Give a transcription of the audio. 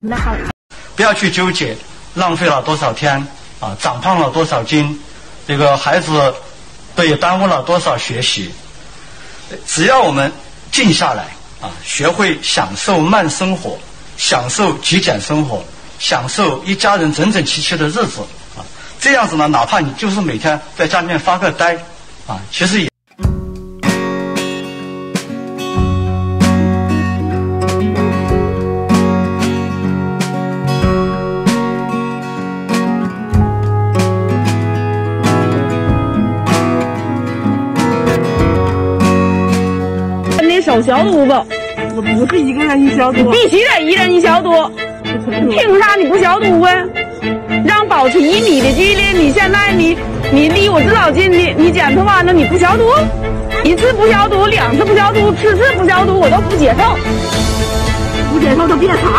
那好， 不要去纠结浪费了多少天啊，长胖了多少斤，这个孩子被耽误了多少学习。只要我们静下来啊，学会享受慢生活，享受极简生活，享受一家人整整齐齐的日子啊，这样子呢，哪怕你就是每天在家里面发个呆啊，其实也。 手消毒吧， 我不是一个人一消毒， 必须得一人一消毒。凭啥你不消毒啊？让保持1米的距离，你现在你离我这老近的，你剪头发呢你不消毒，1次不消毒，2次不消毒，4次不消毒，我都不接受。 不接受都别查。